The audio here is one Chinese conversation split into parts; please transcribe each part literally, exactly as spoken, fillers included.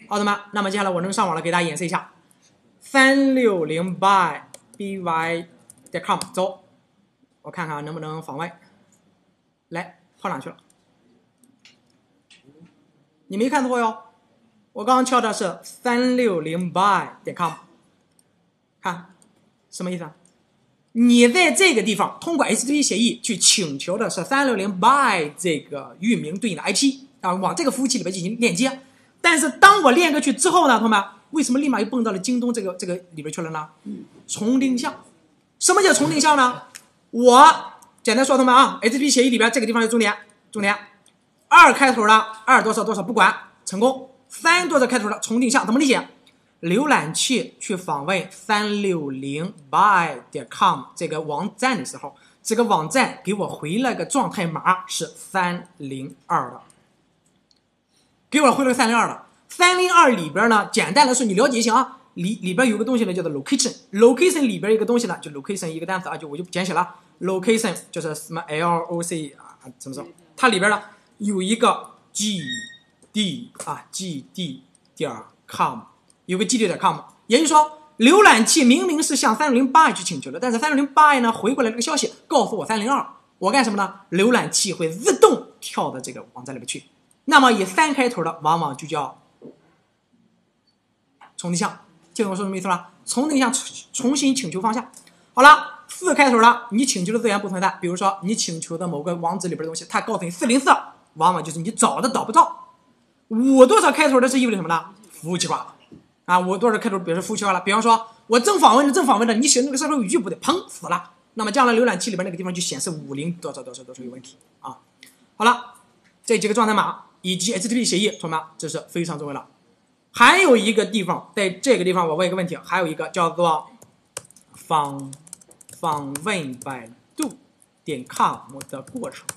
奥特曼，那么接下来我能上网了，给大家演示一下。三六零 by by 点 com 走，我看看能不能访问。来，跑哪去了？你没看错哟，我刚刚敲的是三六零 by 点 com， 看什么意思啊？你在这个地方通过 H T T P 协议去请求的是三六零 by 这个域名对应的 I P 啊，往这个服务器里边进行链接。但是当我链过去之后呢，同学们，为什么立马又蹦到了京东这个这个里边去了呢？重定向。什么叫重定向呢？我简单说，同学们啊 ，H T T P 协议里边这个地方是重点，重点。二开头的二多少多少不管成功，三多少开头的重定向怎么理解？浏览器去访问三六零 by 点 com 这个网站的时候，这个网站给我回了个状态码是三零二的，给我回了个三零二的。三零二里边呢，简单来说你了解一下啊，里里边有个东西呢叫做 location，location 里边一个东西呢就 location 一个单词啊，就我就简写了 location 就是什么 L O C 啊什么什么，它里边呢有一个 G D 啊 G D 点 com。有个 G D 点 com， 也就是说，浏览器明明是向三六零 by 去请求的，但是三六零 by 呢回过来这个消息告诉我三零二，我干什么呢？浏览器会自动跳到这个网站里面去。那么以三开头的，往往就叫重定向，听懂我说什么意思了？重定向重新请求方向。好了，四开头的，你请求的资源不存在，比如说你请求的某个网址里边的东西，它告诉你四零四，往往就是你找的找不着。五多少开头的是意味着什么呢？服务器挂了。啊，我多少开头表示服务器化了？比方说，我正访问着正访问着，你写那个社会语句不对，砰死了。那么将来浏览器里边那个地方就显示五零多少多少多少有问题啊。好了，这几个状态码以及 H T T P 协议，同学们，这是非常重要的。还有一个地方，在这个地方我问一个问题，还有一个叫做访访问百度点 com 的过程，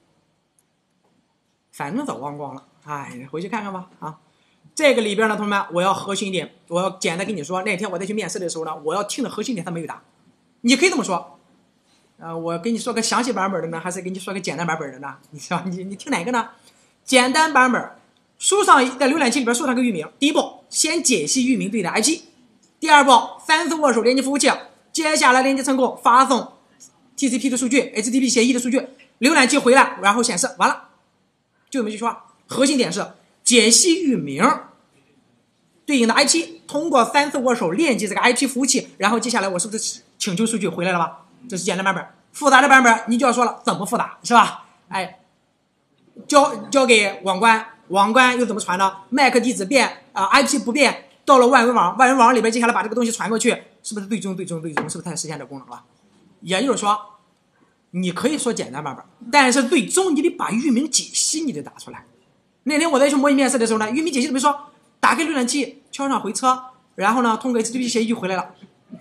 反正早忘光了，哎，回去看看吧啊。这个里边呢，同学们，我要核心一点，我要简单跟你说，那天我再去面试的时候呢，我要听的核心点他没有答。你可以这么说，呃，我给你说个详细版本的呢，还是给你说个简单版本的呢？你说你你听哪个呢？简单版本，输上在浏览器里边输上个域名，第一步先解析域名对应的 I P， 第二步三次握手连接服务器，接下来连接成功，发送 T C P 的数据 ，H T T P 协议的数据，浏览器回来，然后显示完了，就这么一句话。核心点是解析域名对应的 I P， 通过三次握手链接这个 I P 服务器，然后接下来我是不是请求数据回来了吧？这是简单版本。复杂的版本你就要说了，怎么复杂是吧？哎，交交给网关，网关又怎么传呢 ？M A C 地址变啊、呃、，I P 不变，到了万维网，万维网里边接下来把这个东西传过去，是不是最终最终最终是不是它实现这功能了？也就是说，你可以说简单版本，但是最终你得把域名解析你得打出来。那天我在去模拟面试的时候呢，域名解析怎么说？打开浏览器，敲上回车，然后呢，通过 H T T P 协议就回来了。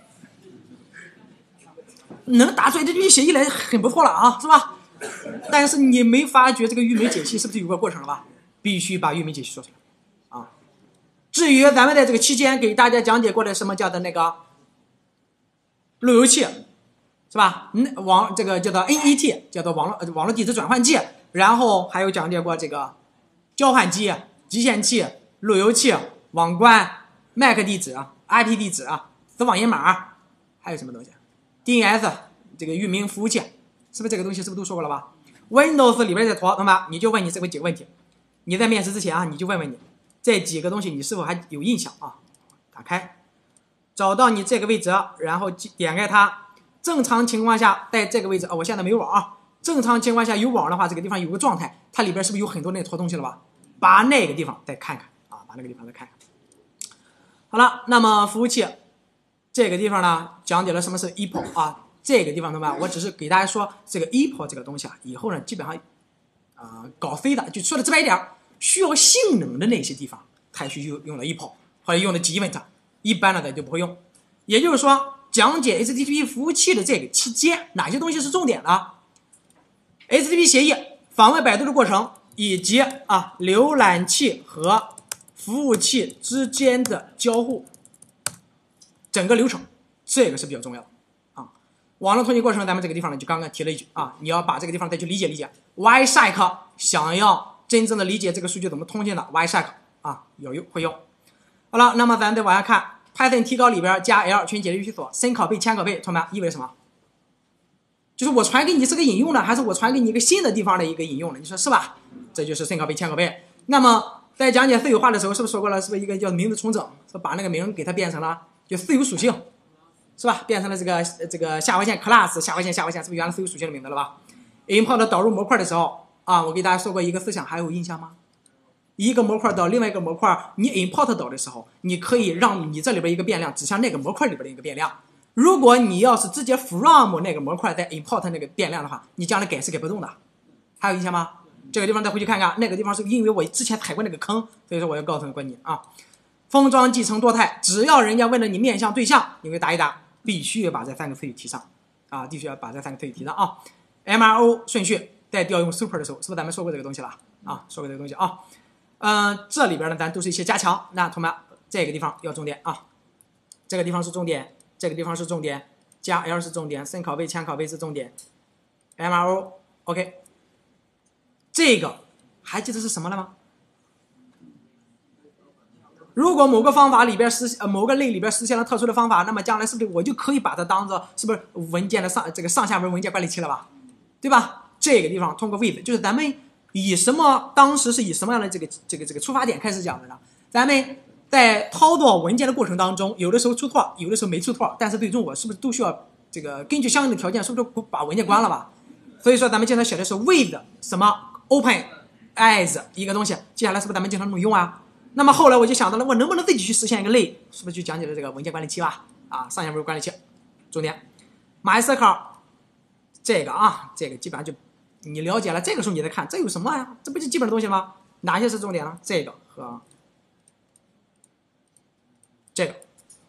能打出 H T T P 协议来很不错了啊，是吧？但是你没发觉这个域名解析是不是有个过程了吧？必须把域名解析说出来啊。至于咱们在这个期间给大家讲解过的什么叫的那个路由器，是吧？嗯，网这个叫做 N E T， 叫做网络网络地址转换器，然后还有讲解过这个交换机、集线器。路由器、网关、M A C 地址、I P 地址、子网页码，还有什么东西 ？D N S 这个域名服务器，是不是这个东西是不是都说过了吧 ？Windows 里边这坨，那么你就问你这个几个问题。你在面试之前啊，你就问问你这几个东西，你是否还有印象啊？打开，找到你这个位置，然后点开它。正常情况下，在这个位置啊、哦，我现在没有网啊。正常情况下有网的话，这个地方有个状态，它里边是不是有很多那坨东西了吧？把那个地方再看看。把那个地方再看看。好了，那么服务器这个地方呢，讲解了什么是 E P O 啊。这个地方的话，我只是给大家说这个 E P O 这个东西啊，以后呢基本上啊、呃、搞飞的，就说的直白一点，需要性能的那些地方才需用用的 E P O 或者用的 Event， 一般的咱就不会用。也就是说，讲解 H T T P 服务器的这个期间，哪些东西是重点的 ？H T T P 协议、访问百度的过程，以及啊浏览器和服务器之间的交互，整个流程，这个是比较重要的啊。网络通信过程，咱们这个地方呢，就刚刚提了一句啊，你要把这个地方再去理解理解。Y S A C 想要真正的理解这个数据怎么通信的 ，Y S A C 啊有用会用。 好了，那么咱再往下看 ，Python 提稿里边加 L 全解列语锁，深拷贝、浅拷贝，同学们意味着什么？就是我传给你是个引用的，还是我传给你一个新的地方的一个引用的？你说是吧？这就是深拷贝、浅拷贝。那么在讲解私有化的时候，是不是说过了？是不是一个叫名字重整？是把那个名给它变成了就私有属性，是吧？变成了这个这个下划线 class 下划线下划线，是不是原来私有属性的名字了吧 ？import 导入模块的时候啊，我给大家说过一个思想，还有印象吗？一个模块到另外一个模块，你 import 导的时候，你可以让你这里边一个变量指向那个模块里边的一个变量。如果你要是直接 from 那个模块再 import 那个变量的话，你将来改是改不动的。还有印象吗？这个地方再回去看看，那个地方是因为我之前踩过那个坑，所以说我要告诉你啊。封装继承多态，只要人家问了你面向对象，你会答一答，必须要把这三个词语提上啊，必须要把这三个词语提上啊。M R O 顺序在调用 super 的时候，是不是咱们说过这个东西了啊？说过这个东西啊。嗯、呃，这里边呢，咱都是一些加强。那同学们，这个地方要重点啊，这个地方是重点，这个地方是重点，加 L 是重点，深拷贝、浅拷贝是重点 ，M R O OK。这个还记得是什么了吗？如果某个方法里边实呃某个类里边实现了特殊的方法，那么将来是不是我就可以把它当做是不是文件的上这个上下文文件管理器了吧？对吧？这个地方通过 with 就是咱们以什么当时是以什么样的这个这个这个出发点开始讲的呢？咱们在操作文件的过程当中，有的时候出错，有的时候没出错，但是最终我是不是都需要这个根据相应的条件，是不是把文件关了吧？所以说咱们经常写的是 with 什么 open as 一个东西，接下来是不是咱们经常这么用啊？那么后来我就想到了，我能不能自己去实现一个类？是不是就讲解了这个文件管理器吧？啊，上下文管理器，重点 MySQL 这个啊，这个基本上就你了解了，这个时候你再看，这有什么呀？这不就基本的东西吗？哪些是重点呢？这个和这个，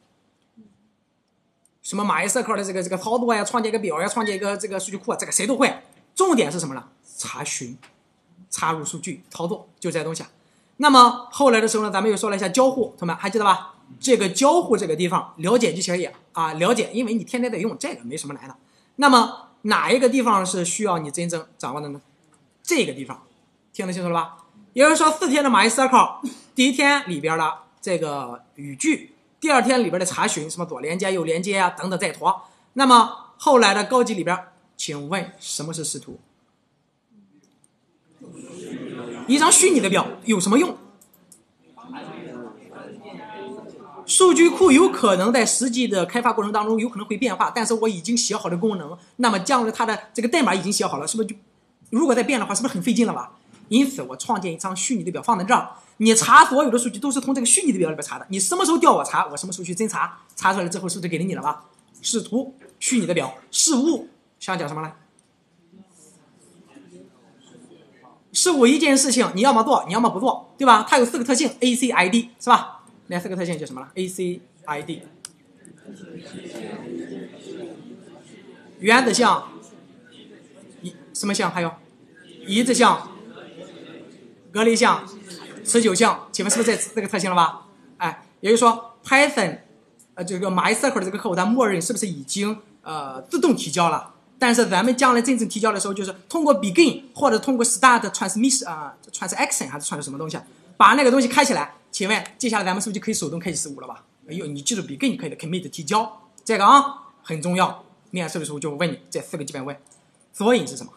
什么 MySQL 的这个这个操作呀，创建一个表呀，创建一个这个数据库，这个谁都会。重点是什么呢？查询、插入数据、操作，就这些东西。那么后来的时候呢，咱们又说了一下交互，同学们还记得吧？这个交互这个地方了解就可以啊，了解，因为你天天在用，这个没什么难的。那么哪一个地方是需要你真正掌握的呢？这个地方，听得清楚了吧？也就是说，四天的 MySQL， 第一天里边的这个语句，第二天里边的查询，什么左连接、右连接啊，等等再拖。那么后来的高级里边，请问什么是视图？一张虚拟的表有什么用？数据库有可能在实际的开发过程当中有可能会变化，但是我已经写好的功能，那么将来它的这个代码已经写好了，是不是就如果再变的话，是不是很费劲了吧？因此我创建一张虚拟的表放在这儿，你查所有的数据都是从这个虚拟的表里边查的，你什么时候调我查，我什么时候去侦查，查出来之后是不是给了你了吧？视图、虚拟的表、事物，想讲什么呢？事物一件事情，你要么做，你要么不做，对吧？它有四个特性 ，A C I D 是吧？那四个特性叫什么了 ？A C I D， 原子项，一什么项？还有一致项、隔离项、持久项，请问是不是这这个特性了吧？哎，也就是说 ，Python 呃这个 MySQL 的这个客户，它默认是不是已经呃自动提交了？但是咱们将来真正提交的时候，就是通过 begin 或者通过 start transmission 啊、呃、transaction 还是串什么东西，把那个东西开起来。请问接下来咱们是不是就可以手动开启事务了吧？哎呦，你记住 begin 可以的 commit 提交这个啊很重要。面试的时候就问你这四个基本问。索引是什么？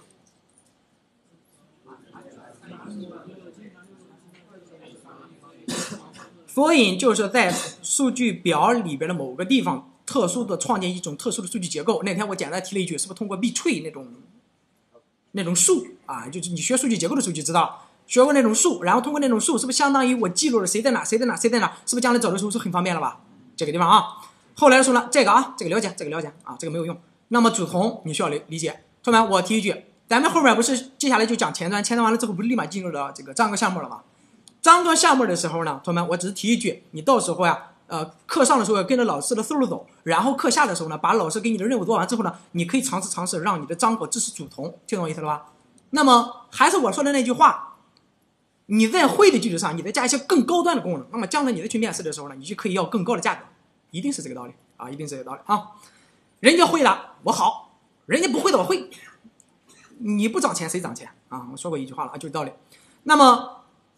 索引就是在数据表里边的某个地方。特殊的创建一种特殊的数据结构。那天我简单提了一句，是不是通过 B-tree 那种那种树啊？就是你学数据结构的时候就知道，学过那种树，然后通过那种树，是不是相当于我记录了谁在哪，谁在哪，谁在哪？是不是将来找的时候是很方便了吧？这个地方啊，后来的时候呢，这个啊，这个了解，这个了解啊，这个没有用。那么主从你需要理解。同学们，我提一句，咱们后面不是接下来就讲前端，前端完了之后不是立马进入了这个章格项目了吗？章格项目的时候呢，同学们，我只是提一句，你到时候呀。呃，课上的时候要跟着老师的思路走，然后课下的时候呢，把老师给你的任务做完之后呢，你可以尝试尝试让你的章格支持主从，听懂我意思了吧？那么还是我说的那句话，你在会的基础上，你再加一些更高端的功能，那么将来你再去面试的时候呢，你就可以要更高的价格，一定是这个道理啊，一定是这个道理啊。人家会了，我好；人家不会的，我会。你不涨钱谁涨钱啊？我说过一句话了啊，就是道理。那么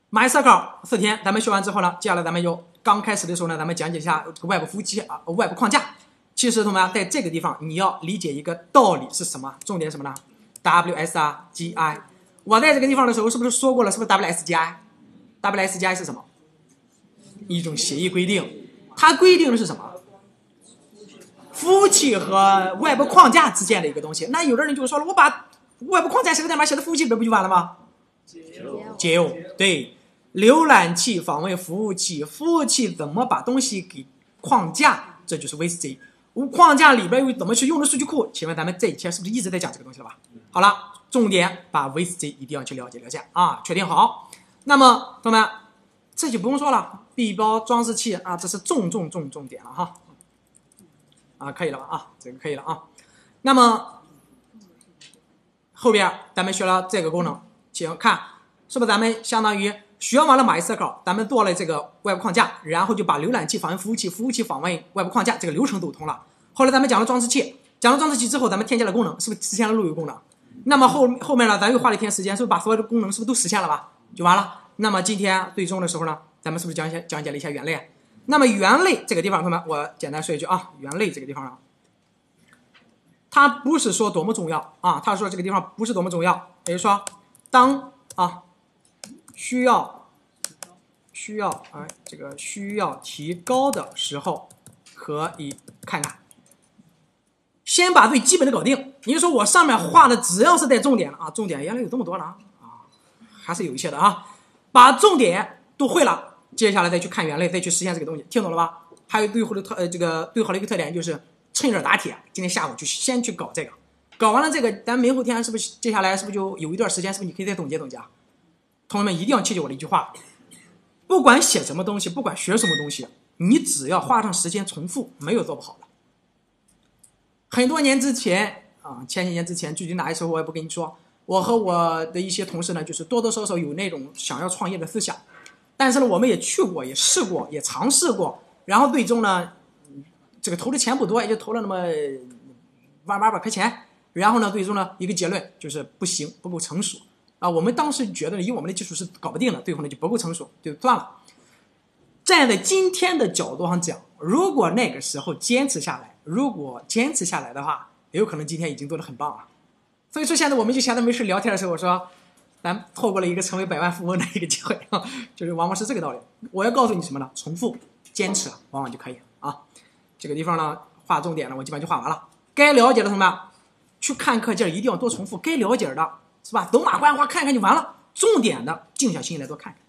马赛克四天，咱们学完之后呢，接下来咱们就刚开始的时候呢，咱们讲解一下这个外部服务器啊，外部框架。其实同学们在这个地方你要理解一个道理是什么？重点是什么呢 ？W S G I。我在这个地方的时候是不是说过了？是不是 W S G I？W S G I 是什么？一种协议规定，它规定的是什么？服务器和外部框架之间的一个东西。那有的人就说了，我把外部框架写个代码写到服务器里边不就完了吗？接入，对，浏览器访问服务器，服务器怎么把东西给框架？这就是 V S G。框架里边又怎么去用的数据库？请问咱们这一期是不是一直在讲这个东西了吧？好了，重点把 V S G 一定要去了解了解啊，确定好。那么同学们，这就不用说了 ，B 包装饰器啊，这是重重重重点了哈。啊，可以了吧？啊，这个可以了啊。那么后边咱们学了这个功能，请看是不是咱们相当于学完了 MySQL， 咱们做了这个外部框架，然后就把浏览器访问服务器，服务器访问外部框架这个流程都通了。后来咱们讲了装饰器，讲了装饰器之后，咱们添加了功能，是不是实现了路由功能？那么后后面呢，咱又花了一天时间，是不是把所有的功能是不是都实现了吧？就完了。那么今天最终的时候呢，咱们是不是讲解讲解了一下元类？那么元类这个地方，同学们，我简单说一句啊，元类这个地方啊，它不是说多么重要啊，他说这个地方不是多么重要，也就是说，当啊需要需要哎这个需要提高的时候，可以看看。先把最基本的搞定。你就说我上面画的只要是带重点的啊，重点原来有这么多了啊，还是有一些的啊。把重点都会了，接下来再去看元类，再去实现这个东西，听懂了吧？还有最后的特呃这个最好的一个特点就是趁热打铁，今天下午就先去搞这个，搞完了这个，咱明后天是不是接下来是不是就有一段时间，是不是你可以再总结总结？同学们一定要记住我的一句话，不管写什么东西，不管学什么东西，你只要花上时间重复，没有做不好的。很多年之前啊，前几年之前，具体哪一时候我也不跟你说。我和我的一些同事呢，就是多多少少有那种想要创业的思想，但是呢，我们也去过，也试过，也尝试过，然后最终呢，这个投的钱不多，也就投了那么万八百块钱，然后呢，最终呢，一个结论就是不行，不够成熟啊。我们当时觉得以我们的技术是搞不定的，最后呢就不够成熟，就算了。站在今天的角度上讲，如果那个时候坚持下来，如果坚持下来的话，有可能今天已经做得很棒了。所以说现在我们就闲着没事聊天的时候，我说咱错过了一个成为百万富翁的一个机会，就是往往是这个道理。我要告诉你什么呢？重复坚持往往就可以啊。这个地方呢画重点了，我基本上就画完了。该了解的同学们去看课件一定要多重复，该了解的是吧？走马观花看看就完了，重点的静下心来多看看。